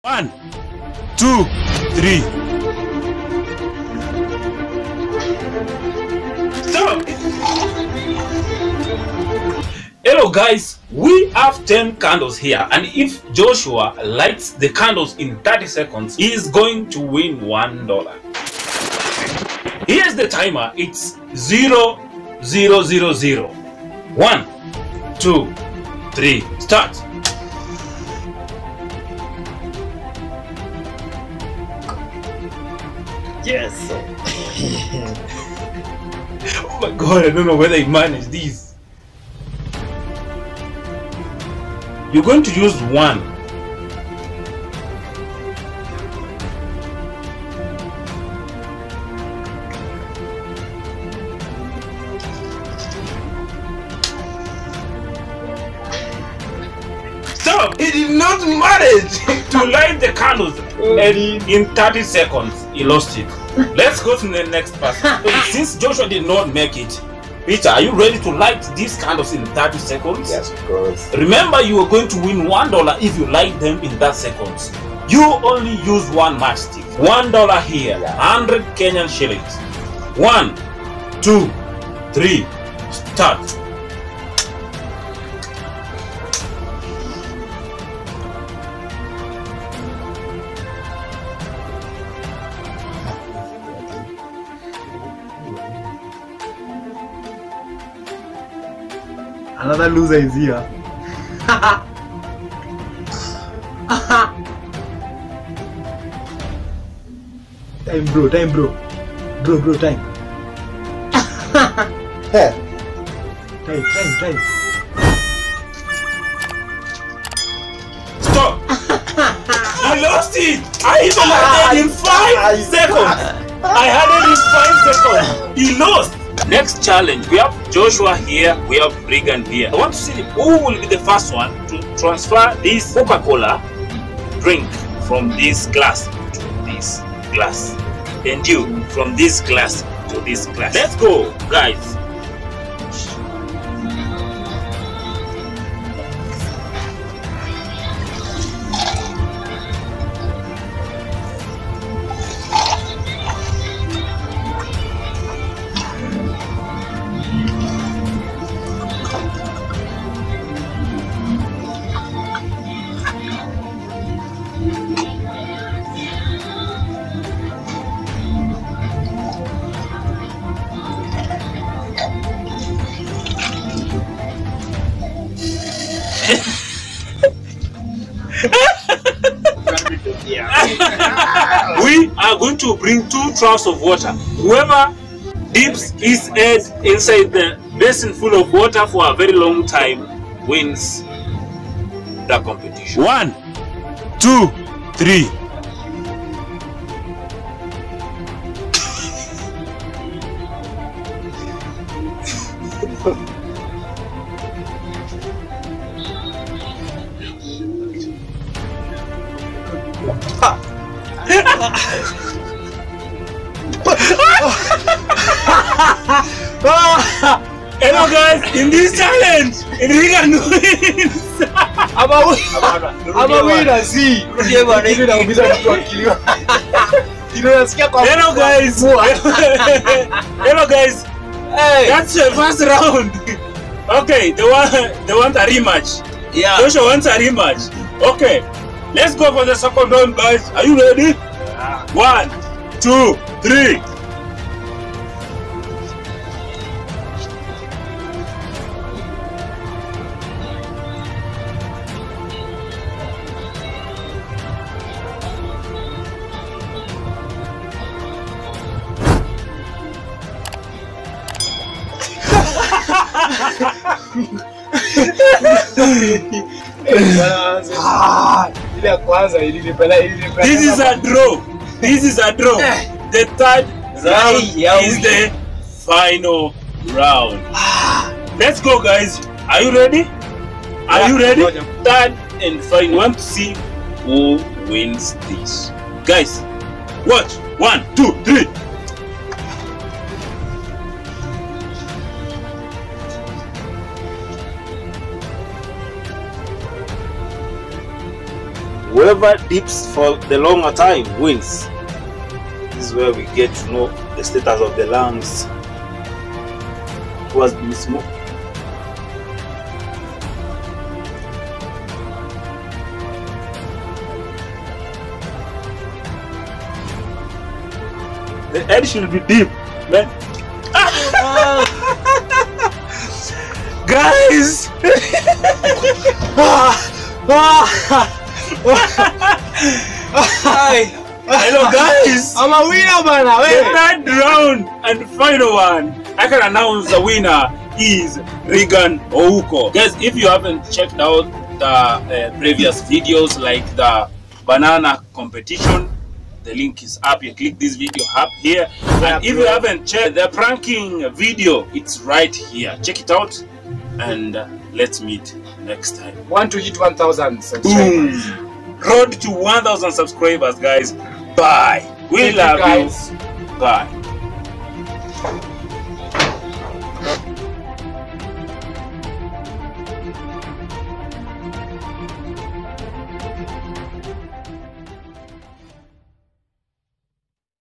1, 2, 3. Stop! Hello guys, we have 10 candles here, and if Joshua lights the candles in 30 seconds, he is going to win $1. Here's the timer. It's 0, 0, 0, 0. 1, 2, 3, start. Yes. Oh my god, I don't know whether he managed this. You're going to use one. Stop! He did not manage to light the candles, and in 30 seconds he lost it. Let's go to the next person. Since Joshua did not make it, Peter, are you ready to light these candles in 30 seconds? Yes, of course. Remember, you are going to win $1 if you light them in that seconds. You only use one matchstick. $1 here, 100 Kenyan shillings. 1, 2, 3, start. Another loser is here. Time, bro. Time. Time. Stop! I lost it! I even had it in 5 seconds! I had it in 5 seconds! He lost! Next challenge, we have Joshua here, we have Regan here. I want to see who will be the first one to transfer this Coca-Cola drink from this glass to this glass. And you from this glass to this glass. Let's go, guys. We are going to bring 2 troughs of water. Whoever dips his head inside the basin full of water for a very long time wins the competition. 1, 2, 3. Hello guys, in this challenge, Regan wins. I'm a winner, see. Hello guys. Hello guys. Hey. That's the first round. Okay, they want a rematch. Yeah. Joshua wants a rematch. Okay, let's go for the second round, guys. Are you ready? Yeah. 1, 2, 3. This is a draw. This is a draw. The third round is the final round. Let's go, guys. Are you ready? Are you ready? Third and final. Want to see who wins this, guys? Watch. 1, 2, 3. Whoever dips for the longer time wins. This is where we get to know the status of the lungs. Who has been smoked? The head should be deep, man. Guys! Hi! Hello guys! I'm a winner, man. The third round and final one. I can announce the winner is Regan Ouko. Guys, if you haven't checked out the previous videos like the banana competition, the link is up. You click this video up here. And if you haven't checked the pranking video, it's right here. Check it out and let's meet next time. Want to hit 1,000 subscribers. Road to 1,000 subscribers, guys. Bye. We love you. Bye.